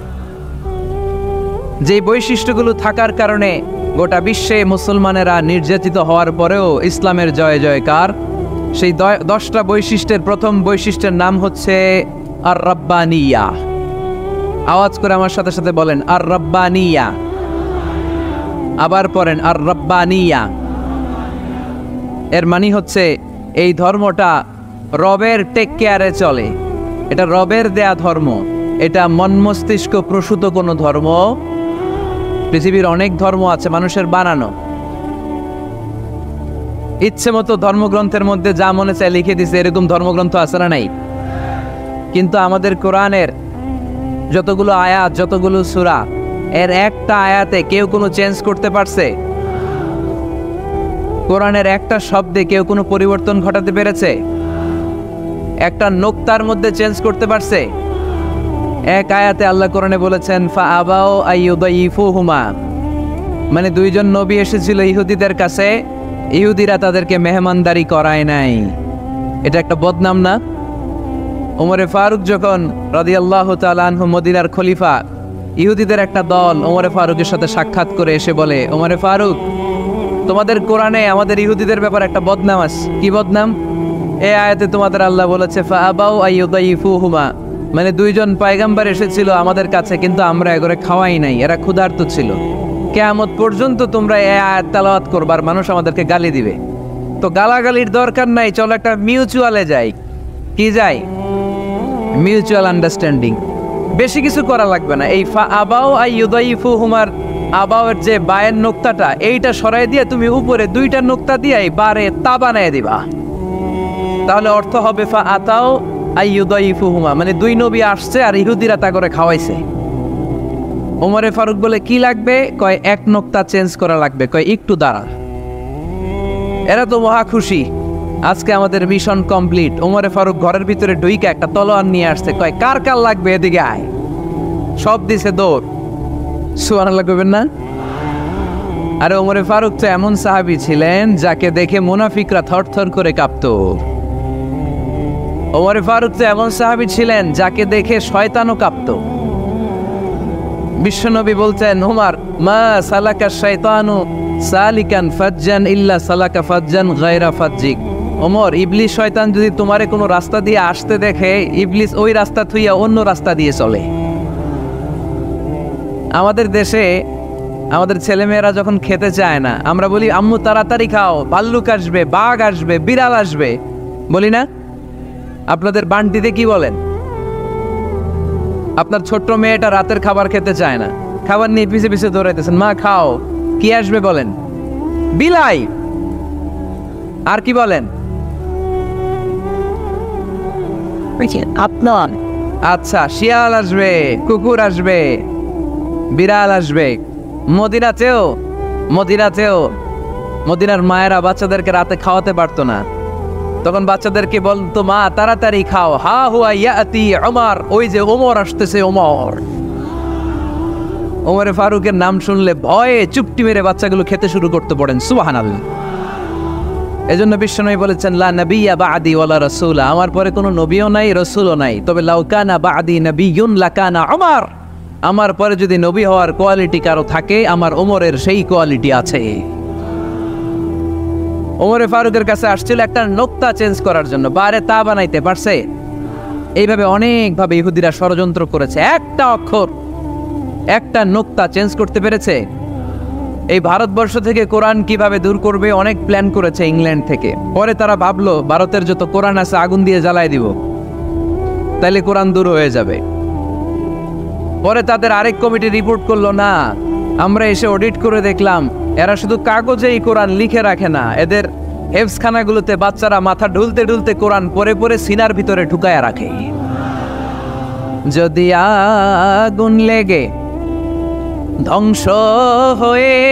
যে বৈশিষ্ট্যগুলো থাকার কারণে গোটা বিশ্বে মুসলমানেরা নির্যাতিত হওয়ার পরেও ইসলামের জয় জয়কার, সেই দশটা বৈশিষ্ট্যের প্রথম বৈশিষ্ট্যের নাম হচ্ছে আর রাব্বানিয়া। আওয়াজ করে আমার সাথে সাথে বলেন আর রাব্বানিয়া, আবার পড়েন আর রাব্বানিয়া। এর মানে হচ্ছে এই ধর্মটা রবের টেক কেয়ারে চলে, এটা রবের দেয়া ধর্ম, এটা মন মস্তিষ্ক প্রসূত কোনো ধর্ম। পৃথিবীর অনেক ধর্ম আছে মানুষের বানানো, ইচ্ছে মতো ধর্মগ্রন্থের মধ্যে যা মনে চায় লিখে দিছে, এরকম ধর্মগ্রন্থ আছে না নাই? কিন্তু আমাদের কোরআনের যতগুলো আয়াত, যতগুলো সূরা, এর একটা আয়াতে কেউ কোনো চেঞ্জ করতে পারছে? কোরআনের একটা শব্দে কেউ কোনো পরিবর্তন ঘটাতে পেরেছে? একটা নোক্তার মধ্যে চেঞ্জ করতে পারছে? এক আয়াতে আল্লাহ কোরআনে বলেছেন ফা আবাও আইয়ুদাইফুহুমা, মানে দুইজন নবী এসেছিল ইহুদিদের কাছে, ইহুদিরা তাদেরকে মেহমানদারি করায় নাই। এটা একটা বদনাম না? ওমরে ফারুক যখন রাদিয়াল্লাহু তাআলা আনহু মদিনার খলিফা, ইহুদিদের একটা দল ওমরে ফারুকের সাথে সাক্ষাৎ করে এসে বলে, ওমরে ফারুক, তোমাদের কোরআনে আমাদের ইহুদিদের ব্যাপারে একটা বদনাম আছে। কি বদনাম? এই আয়াতে তোমাদের আল্লাহ বলেছে ফা আবাউ আইয়ুদাইফুহুমা, মানে দুইজন পয়গম্বর এসেছিল আমাদের কাছে কিন্তু আমরা এগুলো খাওয়াই নাই, এরা ক্ষুধার্ত ছিল। কিয়ামত পর্যন্ত তোমরা এই আয়াত তেলাওয়াত করবার, মানুষ আমাদেরকে গালি দিবে। তো গালাগালির দরকার নাই, চলো একটা মিউচুয়ালে যাই। কি যাই? Mutual understanding. বেশি কিছু করা লাগবে না। এই ফা আবাও আইয়ুদাইফুহুমার আবাওয়ের যে বায়ের নোক্তাটা, এইটা সরাই দিয়ে তুমি উপরে দুইটা নোক্তা দিয়ে বারে তা বানায় দিবা, তাহলে অর্থ হবে ফা আতাও আইয়ুদাইফুহুমা, মানে দুই নবী আসছে আর ইহুদিরা তা করে খাওয়াইছে। ওমরে ফারুক বলে কি লাগবে? কয় এক নোক্তা চেঞ্জ করা লাগবে। কয় একটু দাঁড়া। এরা তো মহা খুশি, আজকে আমাদের মিশন কমপ্লিট। ওমরে ফারুক ঘরের ভিতরে ঢুইকা একটা তলোয়ার নিয়ে আসছে, কয় কার কার লাগবে এদিকে আয়। সব দিছে দৌড়। সুবহানাল্লাহ কইবেন না? আরে ওমরে ফারুক তো এমন সাহাবী ছিলেন যাকে দেখে মুনাফিকরা থরথর করে কাঁপতো। ওমরে ফারুক তো এমন সাহাবী ছিলেন যাকে দেখে শয়তানও কাঁপতো। বিশ্বনবী বলতেন, ওমর মা সালাকা শাইতানু সালিকান ফাজ্জান ইল্লা সালাকা ফাজ্জান গায়রা ফাজ্জিক। ওমর, ইবলিস শয়তান যদি তোমারে কোনো রাস্তা দিয়ে আসতে দেখে, ইবলিস ওই রাস্তা থুইয়া অন্য রাস্তা দিয়ে চলে। আমাদের দেশে আমাদের ছেলেমেয়েরা যখন খেতে চায় না, আমরা বলি আম্মু তাড়াতাড়ি খাও, ভাল্লুক আসবে, বাঘ আসবে, বিড়াল আসবে, বলি না? আপনাদের বান্টিতে কি বলেন? আপনার ছোট্ট মেয়েটা রাতের খাবার খেতে চায় না, খাবার নিয়ে পিছে পিছে দৌড়াইতেছেন, মা খাও, কি আসবে বলেন? বিলাই। আর কি বলেন? আপনার আচ্ছা, শিয়াল আসবে, কুকুর আসবে, বিড়াল আসবে। মদিনাতেও মদিনাতেও মদিনার মায়েরা বাচ্চাদেরকে রাতে খাওয়াতে পারতো না, তখন বাচ্চাদেরকে বলতো মা তাড়াতাড়ি খাও, হা হুয়া ইয়াতি ওমর, ওই যে ওমর আসতেছে ওমর। ওমরে ফারুকের নাম শুনলে ভয়ে চুপটি মেরে বাচ্চাগুলো খেতে শুরু করতে পড়েন। সুবহানাল্লাহ। এজন্য বিশ্বনবী বলেছেন লা নাবিয়্যা বা'দি ওয়ালা রাসূলা, আমার পরে কোনো নবীও নাই, রাসূলও নাই, তবে লাউ কানা বা'দি নাবিয়্যুন লাকানা ওমর, আমার পরে যদি নবী হওয়ার কোয়ালিটি কারো থাকে, আমার ওমরের সেই কোয়ালিটি আছে। ওমরে ফারুকের কাছে আসছিল একটা নোক্তা চেঞ্জ করার জন্য, বারে তা বানাইতে পারছে? এইভাবে অনেকভাবে ইহুদিরা ষড়যন্ত্র করেছে, একটা অক্ষর, একটা নোক্তা চেঞ্জ করতে পেরেছে? এই ভারতবর্ষ থেকে কোরআন কিভাবে দূর করবে অনেক প্ল্যান করেছে ইংল্যান্ড থেকে। পরে তারা ভাবলো ভারতের যত কোরআন আছে আগুন দিয়ে জ্বালাই দিব, তাইলে কোরআন দূর হয়ে যাবে। পরে তাদের আরেক কমিটি রিপোর্ট করলো, না, আমরা এসে অডিট করে দেখলাম এরা শুধু কাগজেই কোরআন লিখে রাখে না, এদের হেফজখানাগুলোতে বাচ্চারা মাথা ঢুলতে ঢুলতে কোরআন পরে পরে সিনার ভিতরে ঢুকায়া রাখে। যদি আগুন লেগে ধ্বংস হয়ে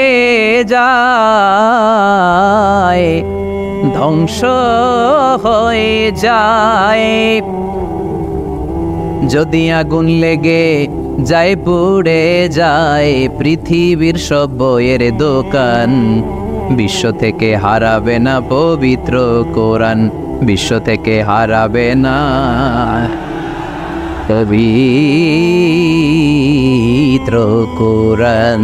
যায়, ধ্বংস হয়ে যায়। যদি আগুন লেগে যায় পুড়ে যায় পৃথিবীর সব বইয়ের দোকান, বিশ্ব থেকে হারাবে না পবিত্র কোরআন, বিশ্ব থেকে হারাবে না পবিত্র কোরআন।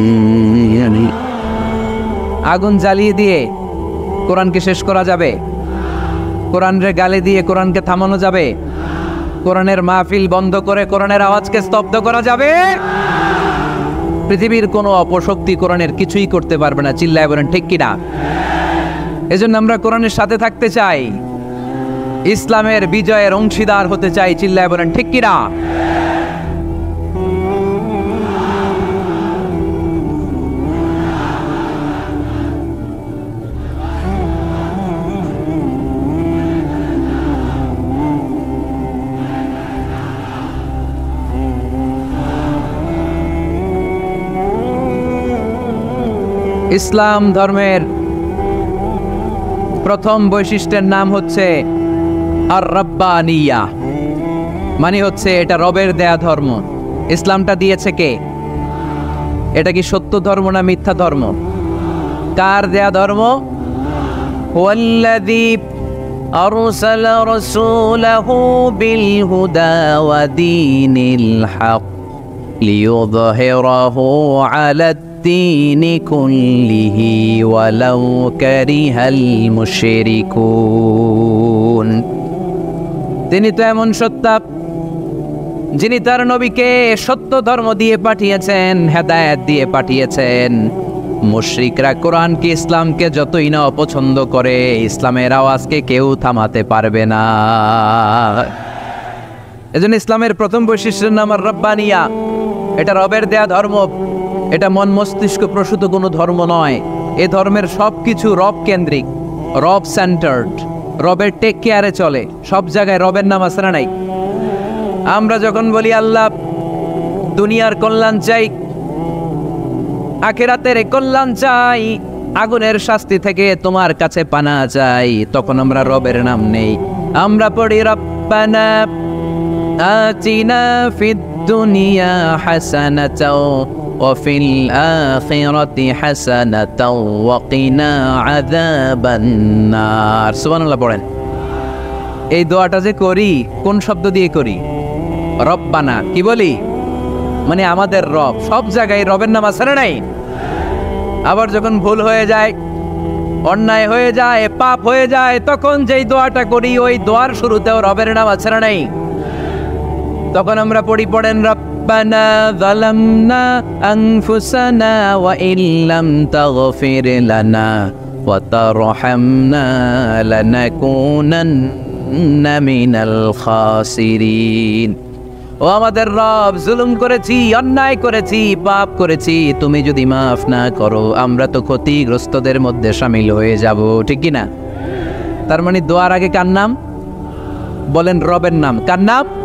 আগুন জ্বালিয়ে দিয়ে কোরআনকে শেষ করা যাবে? কোরআনের গালি দিয়ে কোরআনকে থামানো যাবে? কোরআনের মাহফিল বন্ধ করে কোরআনের আওয়াজকে স্তব্ধ করা যাবে? পৃথিবীর কোনো অপশক্তি কোরআনের কিছুই করতে পারবে না। চিল্লায় বলেন ঠিক কিনা? এজন্য আমরা কোরআনের সাথে থাকতে চাই, ইসলামের বিজয়ের অংশীদার হতে চাই। চিল্লায় বলেন ঠিক কিনা? ইসলাম ধর্মের প্রথম বৈশিষ্ট্যের নাম হচ্ছে আর রাব্বানিয়া, মানে হচ্ছে এটা রবের দেয়া ধর্ম। ইসলামটা দিয়েছে কে? এটা কি সত্য ধর্ম না মিথ্যা ধর্ম? কার দেয়া ধর্ম? ওয়াল্লাযী আরসালা রাসূলাহু বিল হুদা ওয়া দীনিল হক লিইয়ুযহিরাহু আলা الدين كله ولو كره المشركون। তিনি তো এমন সত্তা যিনি তার নবীকে সত্য ধর্ম দিয়ে পাঠিয়েছেন, হেদায়েত দিয়ে পাঠিয়েছেন। মুশরিকরা কোরআনকে ইসলামকে যতই না অপছন্দ করে, ইসলামের আওয়াজকে কেউ থামাতে পারবে না। এজন্য ইসলামের প্রথম বৈশিষ্ট্যের নাম আর রাব্বানিয়া। এটা রবের দেয়া ধর্ম, এটা মন মস্তিষ্ক প্রসূত কোনো ধর্ম নয়। এ ধর্মের সব কিছু রব কেন্দ্রিক, রব সেন্টার্ড, রবের টেক কেয়ারে চলে। সব জায়গায় রবের নাম আছে না নাই? আমরা যখন বলি আল্লাহ দুনিয়ার কল্যাণ চাই, আখিরাতের কল্যাণ চাই, আগুনের শাস্তি থেকে তোমার কাছে পানা চাই, তখন আমরা রবের নাম নেই। আমরা পড়ি রব্বানা আতিনা ফিদ দুনিয়া হাসানাতাও ওয়া ফিল আখিরাতি হাসানাতাও ওয়া কিনা আযাবান নার। সুবহানাল্লাহ পড়েন। এই দোয়াটা যে করি কোন শব্দ দিয়ে করি? রব্বানা। কি বলি? মানে আমাদের রব। সব জায়গায় রবের নাম আছে না নাই? আবার যখন ভুল হয়ে যায়, অন্যায় হয়ে যায়, পাপ হয়ে যায়, তখন যেই দোয়াটা করি ওই দোয়ার শুরুতেও রবের নাম আছে না নাই? তখন আমরা পড়ি, পড়েন রব্বানা যালামনা আনফুসানা ওয়া ইল্লাম তাগফির লানা ওয়া তারহামনা লানাকুনান্না মিনাল খাসিরিন। ও আমাদের রব, জুলুম করেছি, অন্যায় করেছি, পাপ করেছি, তুমি যদি মাফ না করো আমরা তো ক্ষতিগ্রস্তদের মধ্যে শামিল হয়ে যাব। ঠিক কি না? তার মানে দোয়ার আগে কার নাম? বলেন রবের নাম। কার নাম?